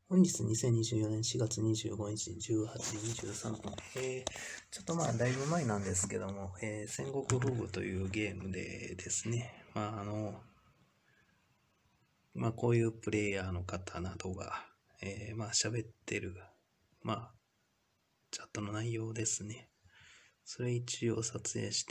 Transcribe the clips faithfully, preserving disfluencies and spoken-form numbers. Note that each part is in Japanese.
本日にせんにじゅうよねんしがつにじゅうごにちじゅうはちじにじゅうさんぷん。えー、ちょっとまあ、だいぶ前なんですけども、えー、戦国フグというゲームでですね、まあ、あの、まあ、こういうプレイヤーの方などが、えー、まあ、喋ってる、まあ、チャットの内容ですね。それ一応撮影して、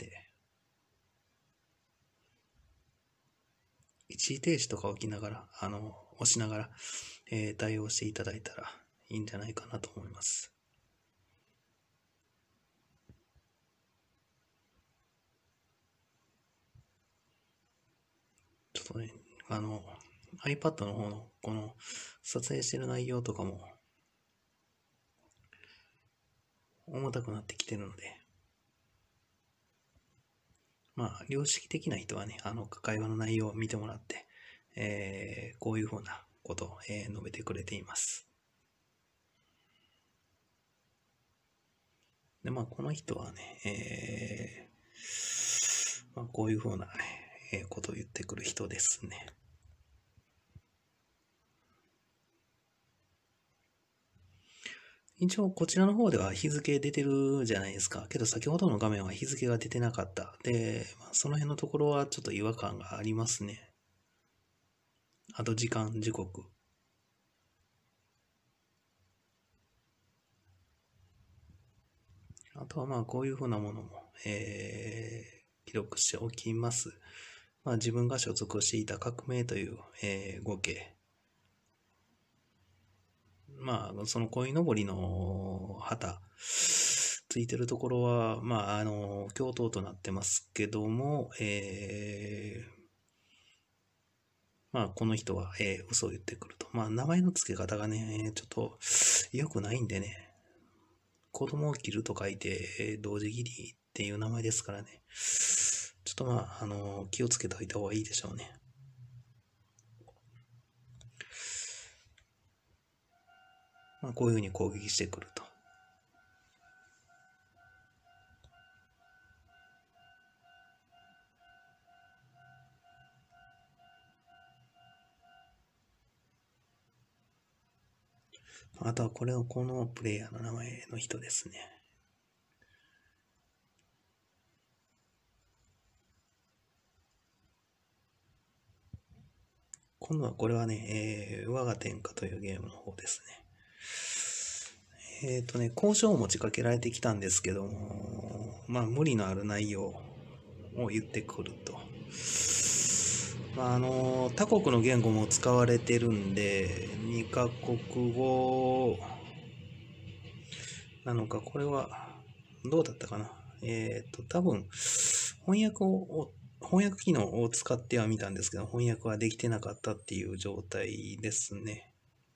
一時停止とか起きながら、あの、押しながら、えー、対応していただいたらいいんじゃないかなと思います。ちょっとね、あの、iPad の方のこの撮影してる内容とかも重たくなってきてるので、まあ、良識的な人はね、あの、会話の内容を見てもらって、えー、こういうふうなことを、えー、述べてくれています。で、まあ、この人はね、えー、まあ、こういうふうな、えー、ことを言ってくる人ですね。一応こちらの方では日付出てるじゃないですか。けど先ほどの画面は日付が出てなかった。で、まあ、その辺のところはちょっと違和感がありますね。あと時間、時刻。あとはまあこういうふうなものも、えー、記録しておきます。まあ自分が所属していた革命という、えー、合計。まあその鯉のぼりの旗、ついてるところは、まああの、共闘となってますけども、えー、まあこの人は、えー、嘘を言ってくると。まあ名前の付け方がね、ちょっと良くないんでね、子供を切ると書いて、えー同時切りっていう名前ですからね。ちょっとまあ、あの、気をつけておいた方がいいでしょうね。まあ、こういうふうに攻撃してくると。あとはこれをこのプレイヤーの名前の人ですね。今度はこれはね、えー、我が天下というゲームの方ですね。えっ、ー、とね、交渉を持ちかけられてきたんですけども、まあ無理のある内容を言ってくると。まあ、あの、他国の言語も使われてるんで、にカ国語なのか、これはどうだったかな。えっ、ー、と、多分、翻訳を、翻訳機能を使ってはみたんですけど、翻訳はできてなかったっていう状態ですね。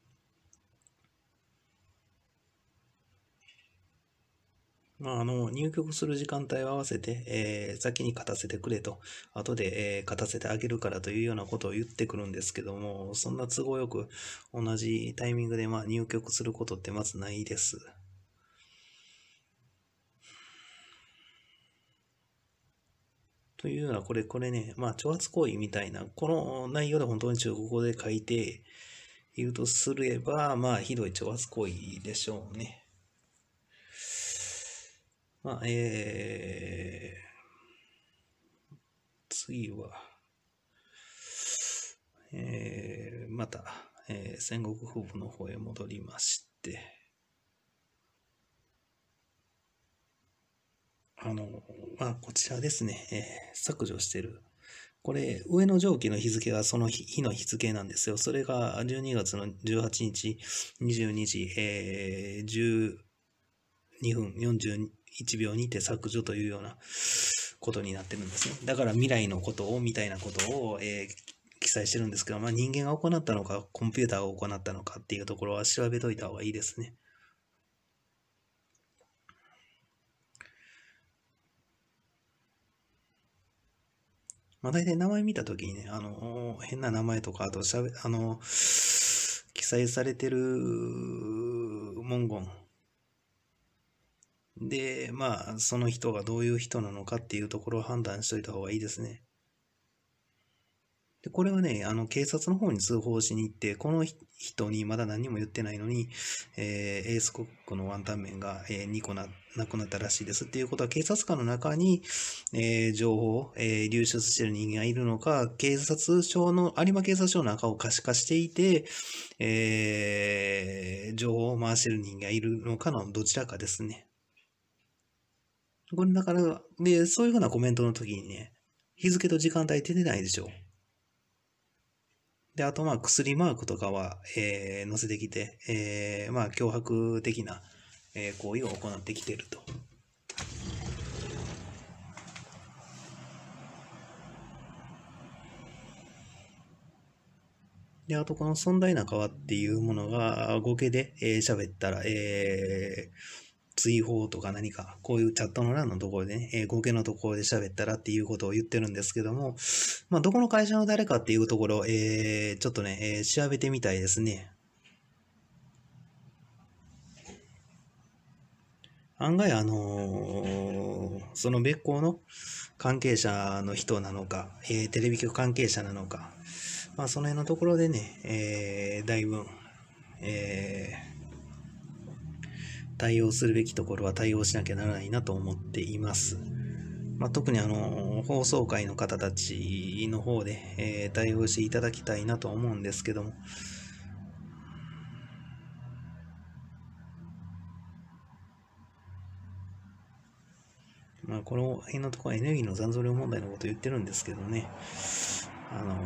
まあ、あの、入局する時間帯を合わせて、えー、先に勝たせてくれと、後で、えー、勝たせてあげるからというようなことを言ってくるんですけども、そんな都合よく同じタイミングで、まあ、入局することってまずないです。というような、これ、これね、まあ、挑発行為みたいな、この内容で本当に中国語で書いているとすれば、まあ、ひどい挑発行為でしょうね。まあ、えー、次は、えー、また、えー、戦国風部の方へ戻りまして、あの、まあ、こちらですね、えー、削除してる。これ、上の上記の日付がその日の日付なんですよ。それがじゅうにがつのじゅうはちにち、にじゅうにじ、えー、じゅうにふんよんじゅういちびょうにて削除というようなことになってるんですね。だから未来のことを、みたいなことを、えー、記載してるんですけど、まあ、人間が行ったのか、コンピューターが行ったのかっていうところは調べといた方がいいですね。まあ、大体名前見たときにね、あの、変な名前とか、あとしゃべ、あの、記載されてる文言で、まあ、その人がどういう人なのかっていうところを判断しといた方がいいですね。 で、これはね、あの、警察の方に通報しに行って、この人にまだ何も言ってないのに、えーエースコックのワンタン麺が、えーにこな、なくなったらしいですっていうことは、警察官の中に、えー情報、えー流出している人間がいるのか、警察署の、有馬警察署の中を可視化していて、えー情報を回している人間がいるのかのどちらかですね。これだから、で、そういうふうなコメントの時にね、日付と時間帯出てないでしょ。で、あと、まあ、薬マークとかは、えー載せてきて、えーまあ、脅迫的な、えー行為を行ってきていると。で、あと、この尊大な川っていうものが、合計でえー喋ったら、えー追放とか何か、こういうチャットの欄のところでね、えー合計のところで喋ったらっていうことを言ってるんですけども、まあ、どこの会社の誰かっていうところ、えーちょっとね、えー調べてみたいですね。案外、あのーその別行の関係者の人なのか、えーテレビ局関係者なのか、まあ、その辺のところでね、えーだいぶ、えー対応するべきところは対応しなきゃならないなと思っています。まあ、特にあの、放送会の方たちの方で、えー対応していただきたいなと思うんですけども、まあ、この辺のところはエネルギーの残存量問題のことを言ってるんですけどね、あのー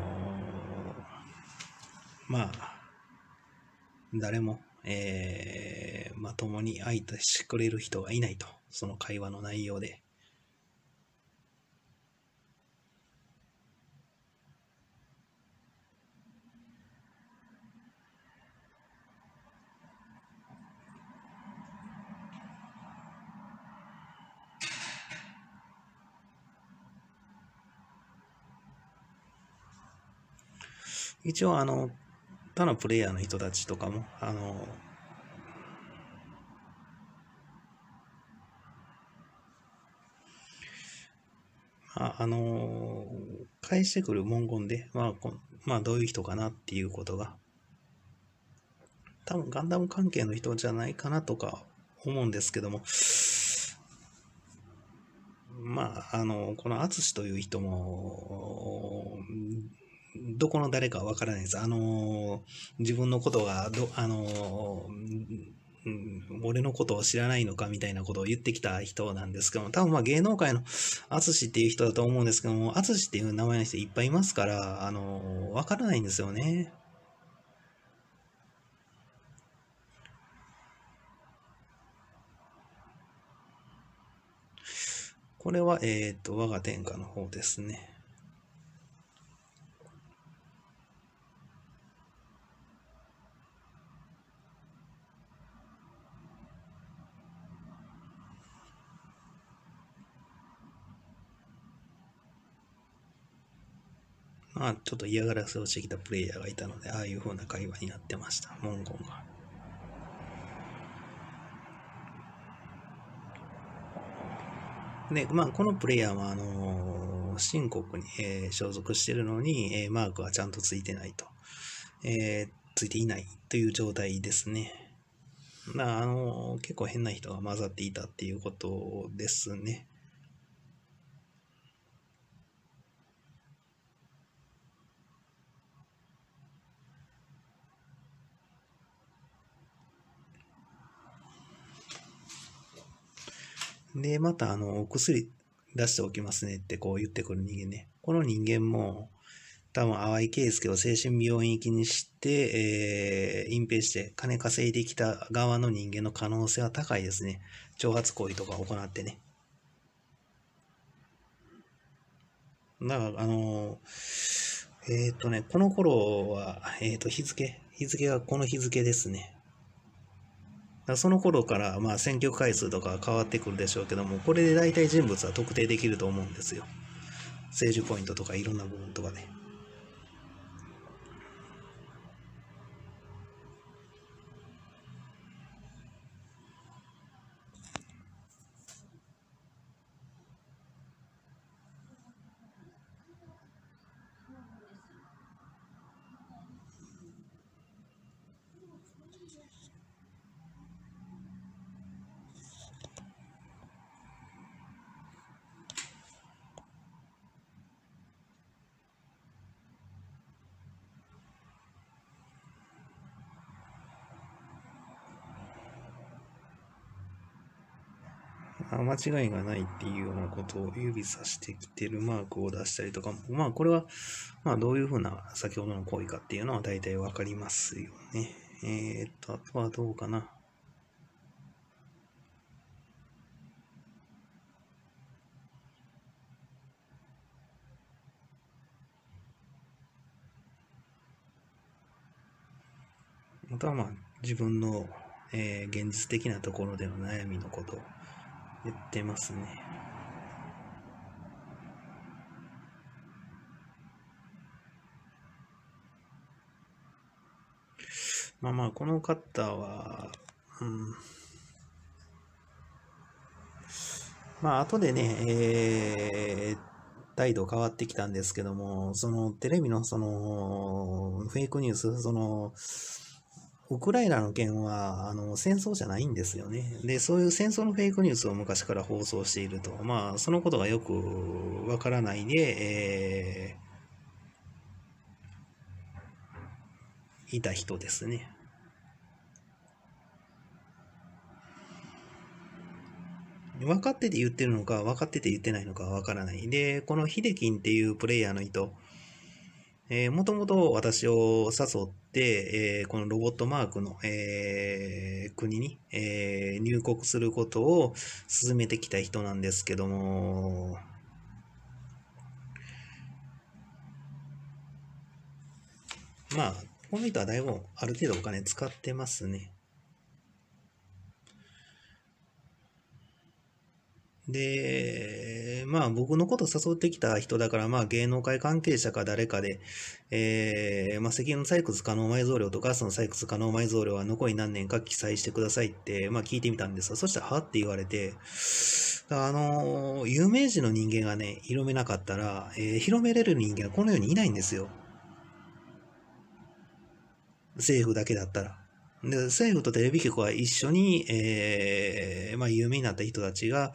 まあ、誰も、えーまともに相手してくれる人がいないと、その会話の内容で。一応、あの、他のプレイヤーの人たちとかも、あの、あ、あの、返してくる文言で、まあ、こまあ、どういう人かなっていうことが、多分ガンダム関係の人じゃないかなとか思うんですけども、まあ、あの、この淳という人も、どこの誰かわからないです。あの、自分のことがど、あの、うん、俺のことを知らないのかみたいなことを言ってきた人なんですけども、多分まあ芸能界の淳っていう人だと思うんですけども、淳っていう名前の人いっぱいいますから、あの、わからないんですよね。これは、えっと、我が天下の方ですね。まあ、ちょっと嫌がらせをしてきたプレイヤーがいたので、ああいう風な会話になってました、文言が。で、まあ、このプレイヤーは、あのー、新国に、えー所属しているのに、えーマークはちゃんとついてないと。えーついていないという状態ですね。だからあのー結構変な人が混ざっていたっていうことですね。で、また、あの、お薬出しておきますねってこう言ってくる人間ね。この人間も、多分、淡井圭介を精神病院行きにして、えー隠蔽して金稼いできた側の人間の可能性は高いですね。挑発行為とか行ってね。だから、あのえっとね、この頃は、えっと、日付、日付がこの日付ですね。だからその頃から、まあ、選挙回数とか変わってくるでしょうけども、これで大体人物は特定できると思うんですよ。政治ポイントとかいろんな部分とかで。 まあ、間違いがないっていうようなことを指さしてきてるマークを出したりとかも、まあこれは、まあどういうふうな先ほどの行為かっていうのは大体わかりますよね。えー、っと、あとはどうかな。あとはまあ自分の、えー現実的なところでの悩みのことを言ってますね。まあまあこの方は、うん、まあ後でね、えー態度変わってきたんですけども、そのテレビのそのフェイクニュース、そのウクライナの件はあの戦争じゃないんですよね。で、そういう戦争のフェイクニュースを昔から放送していると、まあそのことがよくわからないで、えーいた人ですね。分かってて言ってるのか、分かってて言ってないのかわからない。で、このヒデキンっていうプレイヤーの人、えー、もともと私を誘って、えーこのロボットマークの、えー国に、えー入国することを進めてきた人なんですけども、まあ、この人はだいぶある程度お金使ってますね。で、まあ僕のこと誘ってきた人だから、まあ芸能界関係者か誰かで、えー、まあ石油の採掘可能埋蔵量とガスの採掘可能埋蔵量は残り何年か記載してくださいって、まあ聞いてみたんですよ。そしたら、はって言われて、あの、有名人の人間がね、広めなかったら、えー広めれる人間はこの世にいないんですよ。政府だけだったら。で、政府とテレビ局は一緒に、えーまあ、有名になった人たちが、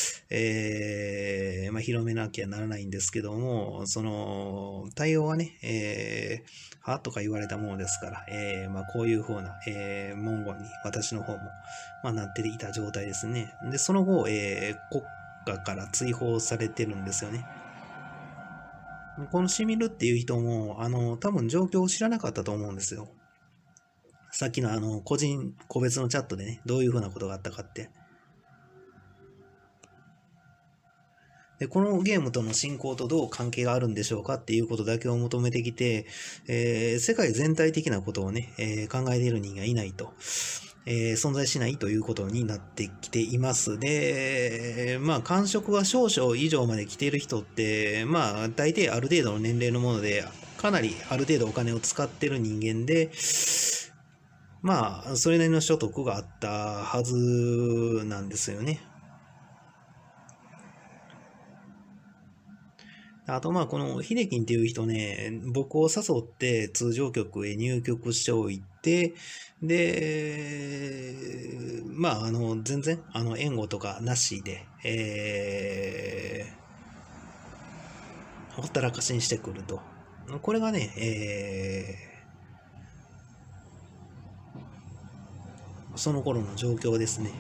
えーまあ、広めなきゃならないんですけども、その、対応はね、えーはとか言われたものですから、えーまあ、こういうふうな、えー文言に私の方も、まあ、なっていた状態ですね。で、その後、えー国家から追放されてるんですよね。このシミルっていう人も、あの、多分状況を知らなかったと思うんですよ。さっきのあの、個人、個別のチャットでね、どういうふうなことがあったかって。で、このゲームとの進行とどう関係があるんでしょうかっていうことだけを求めてきて、えー世界全体的なことをね、えー考えている人がいないと、えー存在しないということになってきています。で、まあ、感触は少々以上まで来ている人って、まあ、大抵ある程度の年齢のもので、かなりある程度お金を使ってる人間で、まあ、それなりの所得があったはずなんですよね。あと、まあ、このヒデキンっていう人ね、僕を誘って通常局へ入局しておいて、で、まあ、あの、全然、あの、援護とかなしで、えー、ほったらかしにしてくると。これがね、えー、その頃の状況ですね。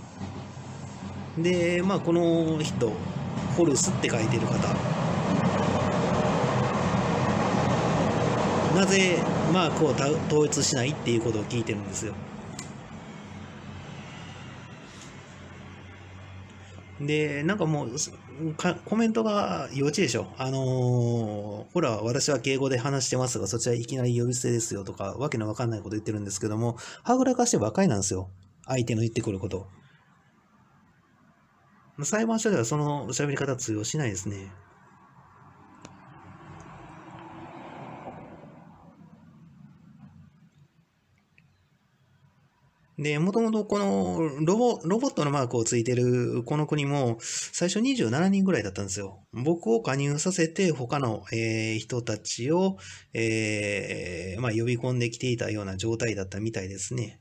で、まあ、この人、ホルスって書いてる方、なぜマークを統一しないっていうことを聞いてるんですよ。で、なんかもう、かコメントが幼稚でしょ。あのーほら、私は敬語で話してますが、そちらいきなり呼び捨てですよとか、わけのわかんないこと言ってるんですけども、はぐらかしてばっかりなんですよ。相手の言ってくること。裁判所ではその喋り方通用しないですね。で、もともとこのロボ、ロボットのマークをついてるこの国も最初にじゅうななにんぐらいだったんですよ。僕を加入させて他の、えー人たちを、えーまあ、呼び込んできていたような状態だったみたいですね。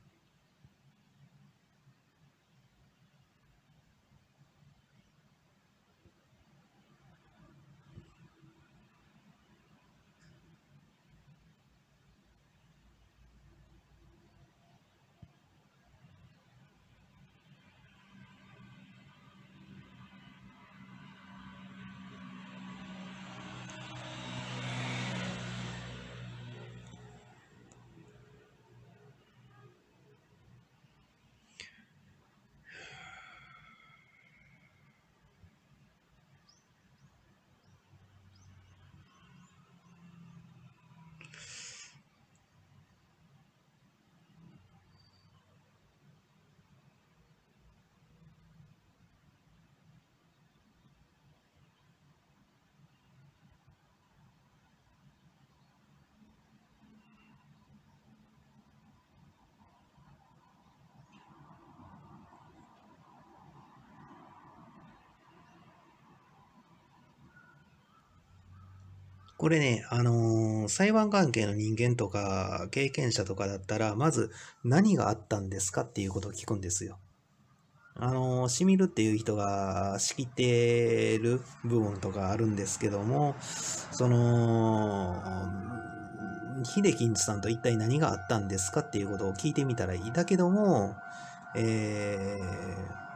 これね、あのー裁判関係の人間とか経験者とかだったら、まず何があったんですかっていうことを聞くんですよ。あのー、しみるっていう人が仕切ってる部分とかあるんですけども、その、秀樹さんと一体何があったんですかっていうことを聞いてみたらいい。だけども、えー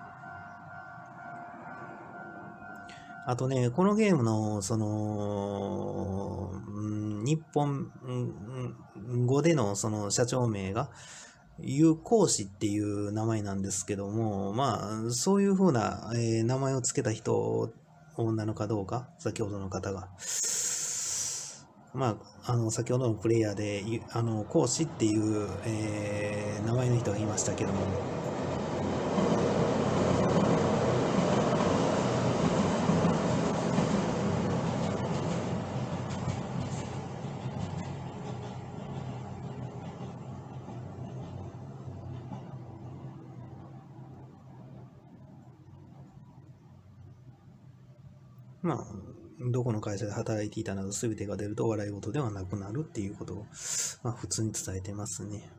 あとね、このゲームの、その、うん日本うん語でのその社長名が、有効士っていう名前なんですけども、まあ、そういう風な、えー名前を付けた人なのかどうか、先ほどの方が。まあ、あの、先ほどのプレイヤーで、ゆあの、講師っていう、えー名前の人がいましたけども、まあ、どこの会社で働いていたなど全てが出ると笑い事ではなくなるっていうことを、まあ、普通に伝えてますね。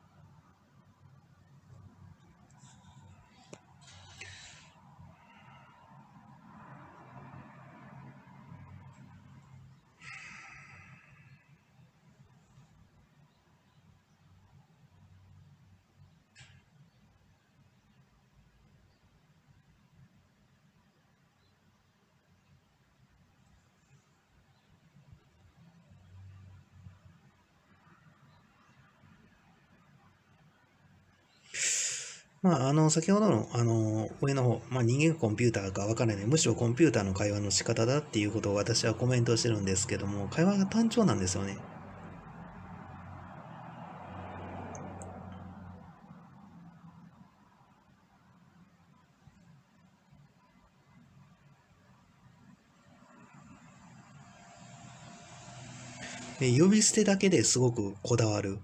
まあ、あの、先ほどの、あの、上の方、まあ、人間がコンピューターかわからない。むしろコンピューターの会話の仕方だっていうことを私はコメントしてるんですけども、会話が単調なんですよね。で、呼び捨てだけですごくこだわる。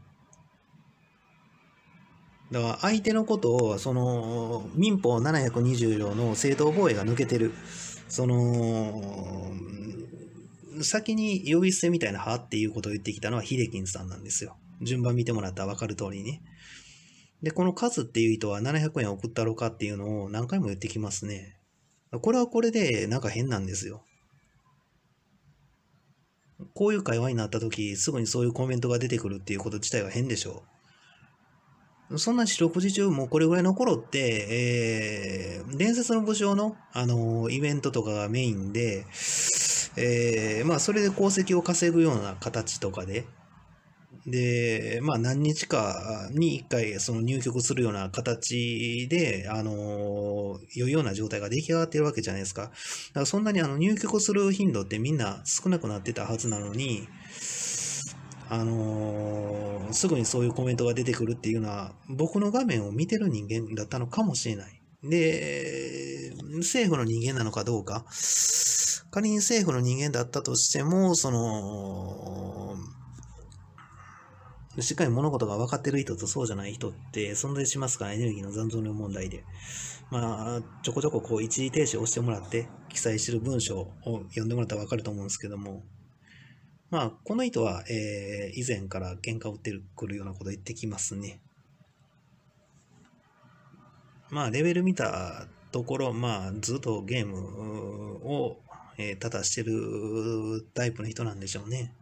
だから相手のことを、その、民法ななひゃくにじゅう条の正当防衛が抜けてる。その、先に呼び捨てみたいなはっていうことを言ってきたのは秀樹さんなんですよ。順番見てもらったら分かる通りにね。で、この数っていう人はななひゃくえん送ったろかっていうのを何回も言ってきますね。これはこれでなんか変なんですよ。こういう会話になった時、すぐにそういうコメントが出てくるっていうこと自体が変でしょう。そんな四六時中もうこれぐらいの頃って、えー、伝説の武将の、あのーイベントとかがメインで、えー、まあそれで功績を稼ぐような形とかで、で、まあ何日かに一回その入局するような形で、あの良いような状態が出来上がっているわけじゃないですか。だからそんなにあの入局する頻度ってみんな少なくなってたはずなのに、あのーすぐにそういうコメントが出てくるっていうのは、僕の画面を見てる人間だったのかもしれない。で、政府の人間なのかどうか、仮に政府の人間だったとしても、その、しっかり物事が分かってる人とそうじゃない人って存在しますから、エネルギーの残存量問題で。まあ、ちょこちょここう一時停止を押してもらって、記載してる文章を読んでもらったら分かると思うんですけども、まあ、この人は、えー、以前から喧嘩を売ってくるようなことを言ってきますね。まあ、レベル見たところ、まあ、ずっとゲームを、えー、ただしてるタイプの人なんでしょうね。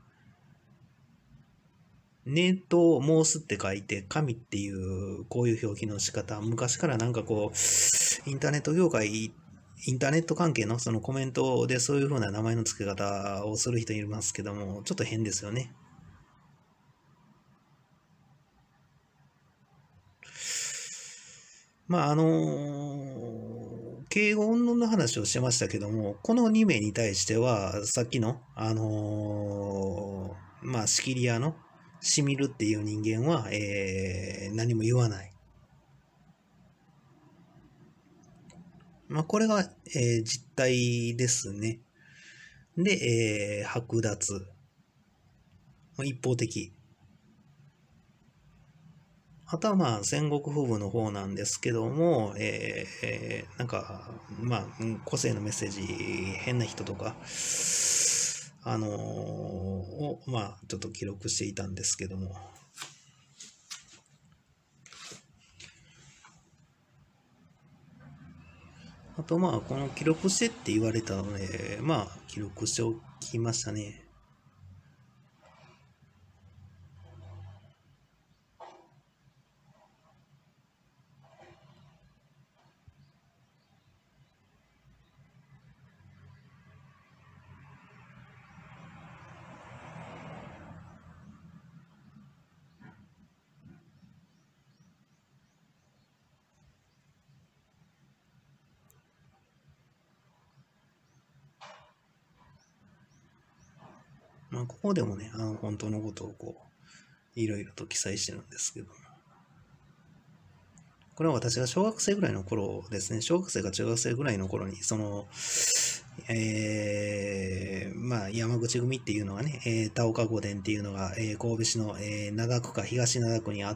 ネと申すって書いて、神っていうこういう表記の仕方、昔からなんかこう、インターネット業界、インターネット関係のそのコメントでそういう風な名前の付け方をする人いますけども、ちょっと変ですよね。まあ、あの敬語云々の話をしてましたけども、このに名に対しては、さっきの、あのーまあ、仕切り屋のしみるっていう人間は、えー何も言わない。まあ、これが、えー実態ですね。で、えー剥奪。まあ一方的。あとはまあ戦国風部の方なんですけども、えーえーなんか、まあ、個性のメッセージ、変な人とか、 あのーを、まあ、ちょっと記録していたんですけども。あと、まあ、この記録してって言われたので、まあ、記録しておきましたね。まあ、ここでもね、あの、本当のことをこう、いろいろと記載してるんですけども。これは私が小学生ぐらいの頃ですね、小学生か中学生ぐらいの頃に、その、えー、まあ、山口組っていうのがね、えー、田岡御殿っていうのが、えー、神戸市の、えー、灘区か東灘区にあって、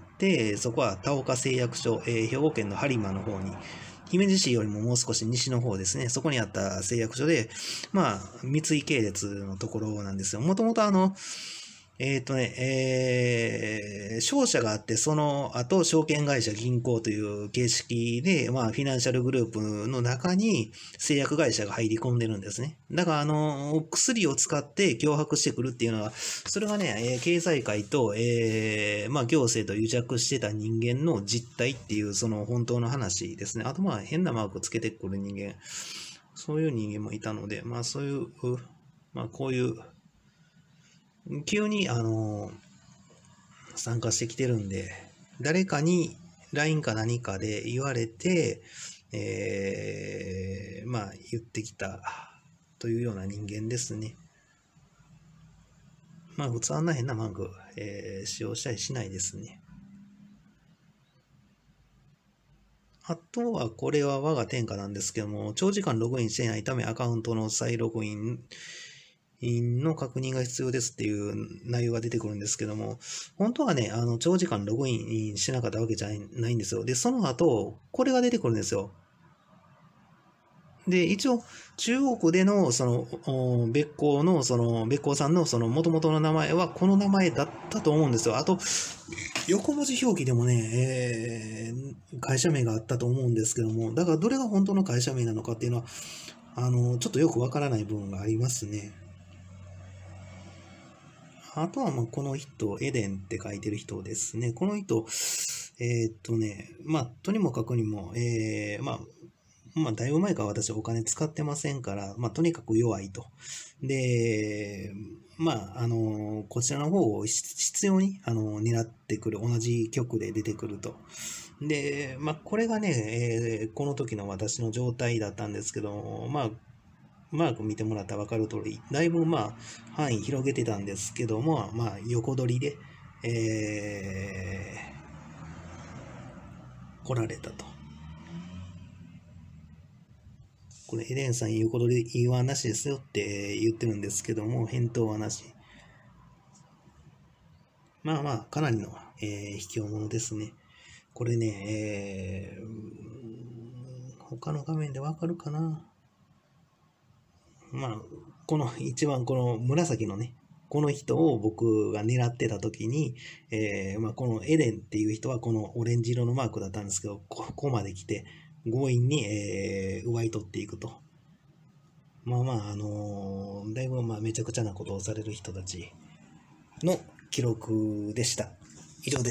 そこは田岡製薬所、えー、兵庫県の播磨の方に、姫路市よりももう少し西の方ですね、そこにあった製薬所で、まあ、三井系列のところなんですよ。もともとあの、えっとね、えー、商社があって、その後、証券会社、銀行という形式で、まあ、フィナンシャルグループの中に製薬会社が入り込んでるんですね。だから、あの、薬を使って脅迫してくるっていうのは、それがね、えー経済界と、えー、まあ、行政と癒着してた人間の実態っていう、その本当の話ですね。あと、まあ、変なマークつけてくる人間、そういう人間もいたので、まあ、そういう、まあ、こういう、急に、あの、参加してきてるんで、誰かに ライン か何かで言われて、えー、まあ、言ってきたというような人間ですね。まあ、普通あんな変なマーク、えー使用したりしないですね。あとは、これは我が天下なんですけども、長時間ログインしていないためアカウントの再ログインの確認が必要ですっていう内容が出てくるんですけども、本当はね、あの、長時間ログインしなかったわけじゃないんですよ。で、その後、これが出てくるんですよ。で、一応、中国での、その、お別行の、その、別行さんの、その、元々の名前は、この名前だったと思うんですよ。あと、横文字表記でもね、えー会社名があったと思うんですけども、だから、どれが本当の会社名なのかっていうのは、あの、ちょっとよくわからない部分がありますね。あとは、まあ、この人、エデンって書いてる人ですね。この人、えーっとね、まあ、とにもかくにも、えー、まあ、まあ、だいぶ前から私お金使ってませんから、まあ、とにかく弱いと。で、まあ、あの、こちらの方を必要に、あの、狙ってくる、同じ曲で出てくると。で、まあ、これがね、えーこの時の私の状態だったんですけど、まあ、マーク見てもらったら分かる通り、だいぶまあ、範囲広げてたんですけども、まあ、横取りで、えー来られたと。これ、エレンさん横取り言わなしですよって言ってるんですけども、返答はなし。まあまあ、かなりの、えー、卑怯者ですね。これね、えー、他の画面でわかるかな。まあ、この一番この紫のね、この人を僕が狙ってた時に、えーまあ、このエレンっていう人はこのオレンジ色のマークだったんですけど、ここまで来て強引に、えー奪い取っていくと。まあまあ、あのーだいぶまあめちゃくちゃなことをされる人たちの記録でした。以上です。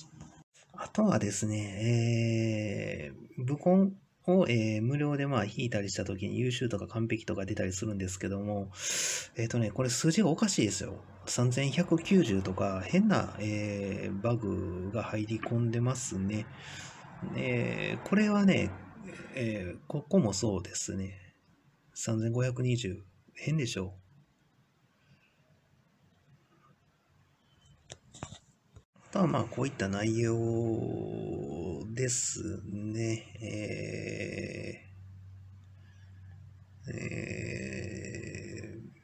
あとはですね、えー、ブコンを、えー無料でまあ引いたりしたときに優秀とか完璧とか出たりするんですけども、えっ、とね、これ数字がおかしいですよ。さんぜんひゃくきゅうじゅうとか変な、えーバグが入り込んでますね。えーこれはね、えーここもそうですね。さんぜんごひゃくにじゅう。変でしょう。あとはまあこういった内容ですね。えーえー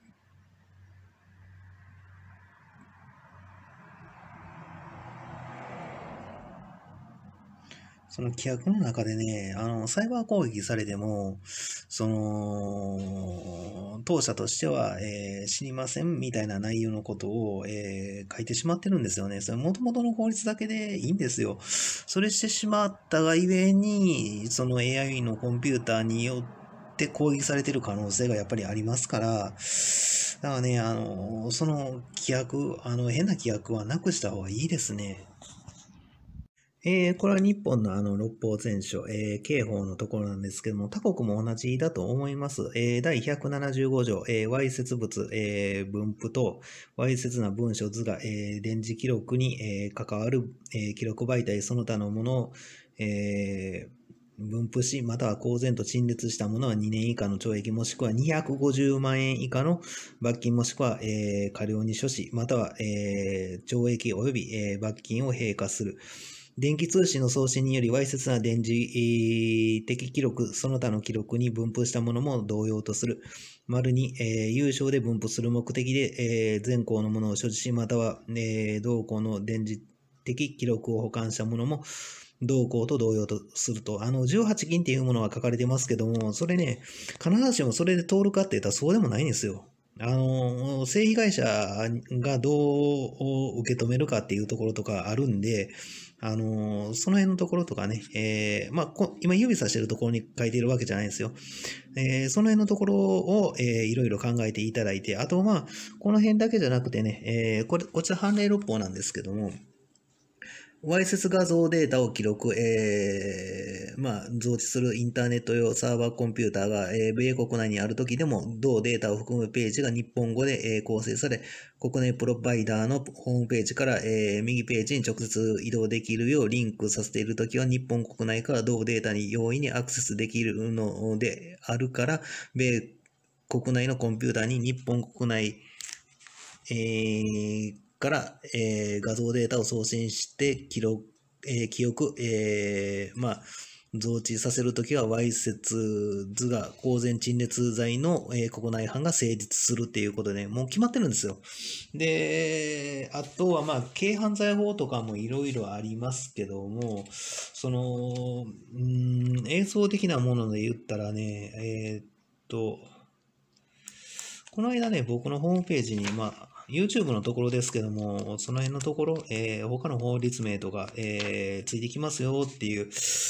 その規約の中でね、あの、サイバー攻撃されても、その、当社としては、えー知りませんみたいな内容のことを、えー書いてしまってるんですよね。それ、元々の法律だけでいいんですよ。それしてしまったがゆえに、その エーアイ のコンピューターによって攻撃されてる可能性がやっぱりありますから、だからね、あの、その規約、あの、変な規約はなくした方がいいですね。えーこれは日本のあの六法全書、えー刑法のところなんですけども、他国も同じだと思います。えー第ひゃくななじゅうご条、えー、わいせつ物、えー分布等、わいせつな文書図が、えー電磁記録に、えー関わる、えー記録媒体その他のものを、えー分布し、または公然と陳列したものはにねん以下の懲役もしくはにひゃくごじゅうまん円以下の罰金もしくは、えー過料に処し、または、えー懲役及び、えー罰金を併科する。電気通信の送信により、わいせつな電磁的記録、その他の記録に分布したものも同様とする。丸に、えー、有償で分布する目的で、えー、全項のものを所持し、または、えー、同項の電磁的記録を保管したものも、同項と同様とすると。あの、じゅうはち銀っていうものは書かれてますけども、それね、必ずしもそれで通るかって言ったらそうでもないんですよ。あの、性被害者がどう受け止めるかっていうところとかあるんで、あの、その辺のところとかね、えーまあこ、今指さしてるところに書いているわけじゃないんですよ。えーその辺のところを、えーいろいろ考えていただいて、あと、まあ、この辺だけじゃなくてね、えーこれ、こちら判例六法なんですけども、わいせつ画像データを記録、えー、まあ、増置するインターネット用サーバーコンピューターが、えー、米国内にあるときでも、同データを含むページが日本語で、えー構成され、国内プロバイダーのホームページから、えー右ページに直接移動できるようリンクさせているときは、日本国内から同データに容易にアクセスできるのであるから、米国内のコンピューターに日本国内えーから、えー画像データを送信して記録、えー記憶、えーまあ、増置させるときは、わいせつ図が公然陳列罪の、えー国内犯が成立するっていうことで、もう決まってるんですよ。で、あとは、まあ、軽犯罪法とかもいろいろありますけども、その、うーん、映像的なもので言ったらね、えーっと、この間ね、僕のホームページに、まあ、YouTube のところですけども、その辺のところ、えー他の法律名とか、えーついてきますよっていう、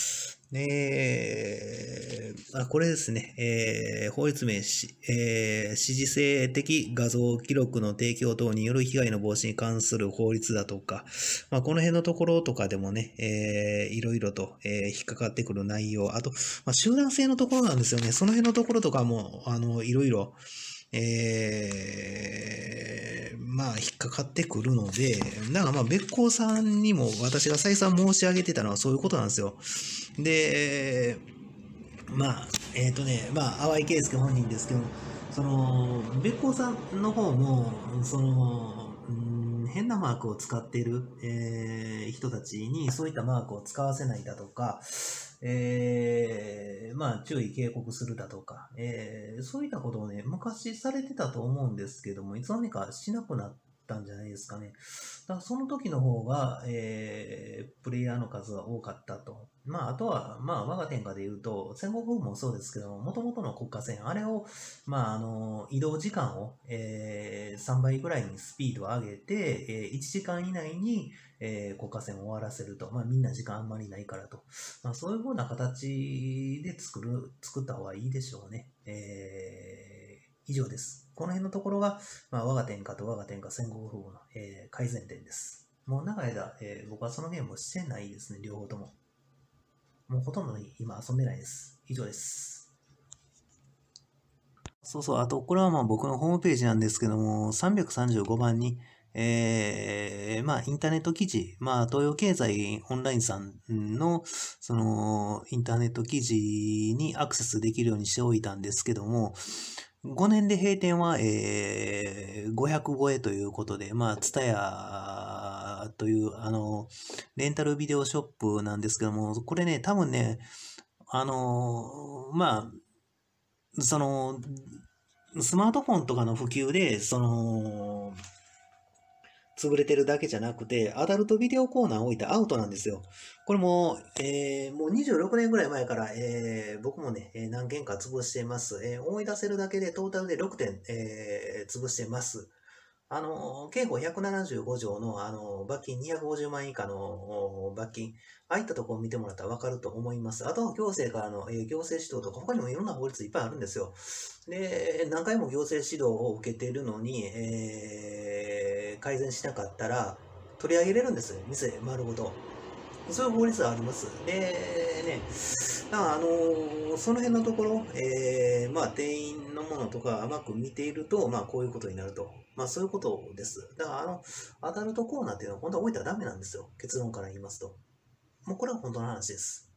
えーあ、これですね、えー法律名し、えー指示性的画像記録の提供等による被害の防止に関する法律だとか、まあ、この辺のところとかでもね、えーいろいろと、えー引っかかってくる内容、あと、まあ、集団性のところなんですよね。その辺のところとかも、あの、いろいろ、えー、まあ、引っかかってくるので、だからまあ、別行さんにも私が再三申し上げてたのはそういうことなんですよ。で、まあ、えっ、とね、まあ、淡井圭介本人ですけど、その、別行さんの方も、その、うん変なマークを使っている、えー人たちにそういったマークを使わせないだとか、えーまあ、注意警告するだとか、えーそういったことをね、昔されてたと思うんですけども、いつの間にかしなくなったんじゃないですかね。だからその時の方が、えープレイヤーの数は多かったと。まあ、あとは、まあ、我が天下で言うと、戦国風もそうですけども、もともとの国家戦、あれを、まあ、あの、移動時間を、えーさんばいぐらいにスピードを上げて、えーいちじかん以内に、えー国家戦を終わらせると。まあ、みんな時間あんまりないからと。まあ、そういう風な形で作る、作った方がいいでしょうね。えー以上です。この辺のところが、まあ、我が天下と我が天下戦国風の、えー改善点です。もう長い間、えー僕はそのゲームをしてないですね、両方とも。もうほとんど今遊んでないです。以上です。そうそう、あと、これはまあ僕のホームページなんですけども、さんびゃくさんじゅうごばんに、えー、まあ、インターネット記事、まあ、東洋経済オンラインさんの、その、インターネット記事にアクセスできるようにしておいたんですけども、ごねんで閉店は、えー、ごひゃく超えということで、まあ、ツタヤという、あの、レンタルビデオショップなんですけども、これね、多分ね、あの、まあ、その、スマートフォンとかの普及で、その、 潰れてるだけじゃなくて、アダルトビデオコーナーを置いてアウトなんですよ。これも、えーもうにじゅうろくねんぐらい前から、えー僕もね、えー何件か潰しています。えー思い出せるだけでトータルでろくてん、えー潰してます。あの、刑法ひゃくななじゅうご条の、あの、罰金にひゃくごじゅうまん円以下のお罰金、ああいったところを見てもらったらわかると思います。あとは行政からの、えー行政指導とか、他にもいろんな法律いっぱいあるんですよ。で、何回も行政指導を受けているのに、えー改善しなかったら、取り上げれるんですよ、店丸ごと。そういう法律があります。で、ね、だからあのーその辺のところ、えーまあ、店員のものとか甘く見ていると、まあ、こういうことになると。まあ、そういうことです。だから、あの、アダルトコーナーっていうのは本当は置いたらダメなんですよ。結論から言いますと。もうこれは本当の話です。